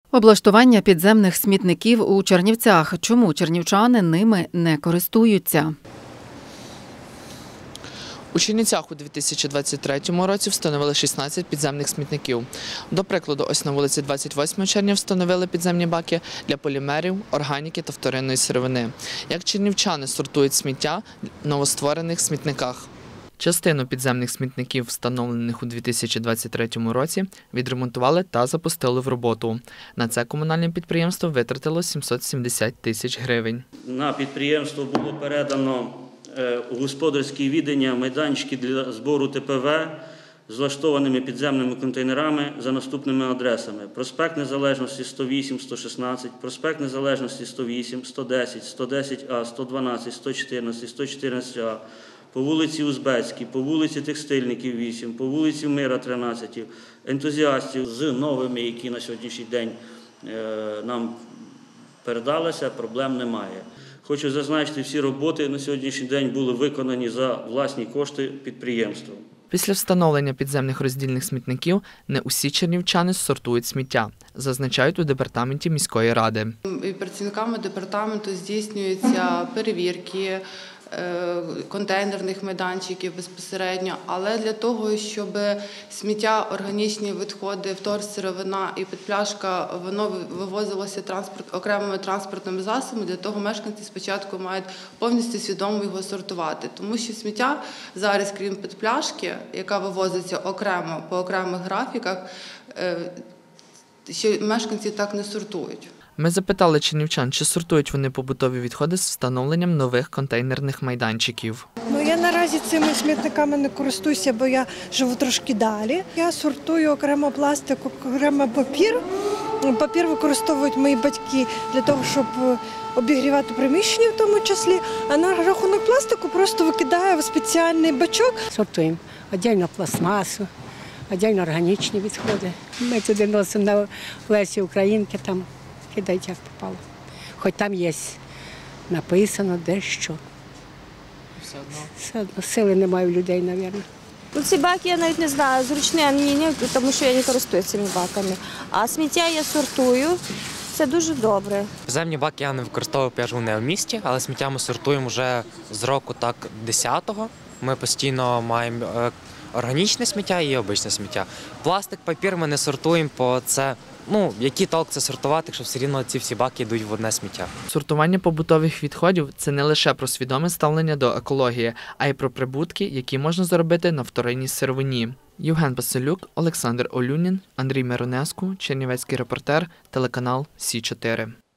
Облаштування підземних смітників у Чернівцях. Чому чернівчани ними не користуються? У Чернівцях у 2023 році встановили 16 підземних смітників. До прикладу, ось на вулиці 28 червня встановили підземні баки для полімерів, органіки та вторинної сировини. Як чернівчани сортують сміття в новостворених смітниках? Частину підземних смітників, встановлених у 2023 році, відремонтували та запустили в роботу. На це комунальне підприємство витратило 770 тисяч гривень. На підприємство було передано у господарські відання майданчики для збору ТПВ з влаштованими підземними контейнерами за наступними адресами: проспект Незалежності 108, 116, проспект Незалежності 108, 110, 110А, 112, 114, 114А, по вулиці Узбецькій, по вулиці Текстильників 8, по вулиці Мира 13, ентузіастів з новими, які на сьогоднішній день нам передалися, проблем немає. Хочу зазначити, всі роботи на сьогоднішній день були виконані за власні кошти підприємства. Після встановлення підземних роздільних смітників не усі чернівчани сортують сміття, зазначають у департаменті міської ради. Працівниками департаменту здійснюються перевірки контейнерних майданчиків безпосередньо, але для того, щоб сміття, органічні відходи, вторсировина і підпляшка, воно вивозилося окремими транспортними засобами, для того мешканці спочатку мають повністю свідомо його сортувати. Тому що сміття зараз, крім підпляшки, яка вивозиться окремо, по окремих графіках, що мешканці так не сортують. Ми запитали чернівчан, чи сортують вони побутові відходи з встановленням нових контейнерних майданчиків. Я наразі цими смітниками не користуюся, бо я живу трошки далі. Я сортую окремо пластик, окремо папір. Папір використовують мої батьки для того, щоб обігрівати приміщення в тому числі, а на рахунок пластику просто викидаю в спеціальний бачок. Сортуємо віддільно пластмасу, віддільно органічні відходи. Ми туди носимо на Лесі Українки, там кидають як попало. Хоч там є написано дещо. Все одно сили немає у людей, мабуть. Ці баки я навіть не знаю, зручні ні, тому що я не користуюся цими баками. А сміття я сортую, це дуже добре. Підземні баки я не використовую, я живу не в місті, але сміття ми сортуємо вже з року 10-го. Ми постійно маємо органічне сміття і обичне сміття. Пластик, папір ми не сортуємо, бо це, який толк це сортувати, якщо все рівно ці всі баки йдуть в одне сміття. Сортування побутових відходів – це не лише про свідоме ставлення до екології, а й про прибутки, які можна заробити на вторинній сировині. Євген Василюк, Олександр Олюнін, Андрій Миронеску, Чернівецький репортер, телеканал Сі 4.